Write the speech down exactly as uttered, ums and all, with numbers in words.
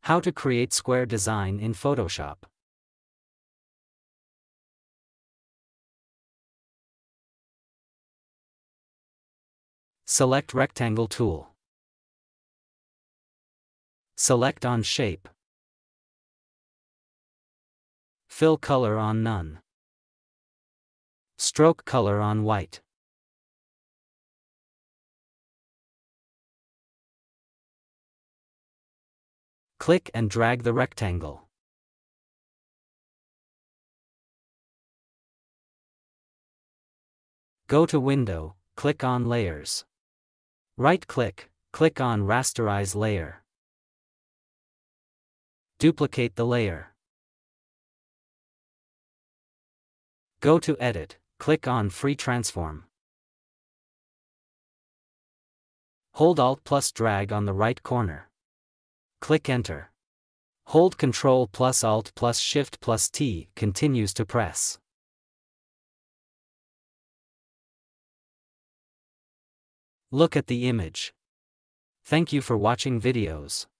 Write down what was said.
How to create square design in Photoshop. Select Rectangle tool. Select on Shape. Fill color on None. Stroke color on White. Click and drag the rectangle. Go to Window, click on Layers. Right-click, click on Rasterize Layer. Duplicate the layer. Go to Edit, click on Free Transform. Hold Alt plus drag on the right corner. Click Enter. Hold Control plus Alt plus Shift plus T continues to press. Look at the image. Thank you for watching videos.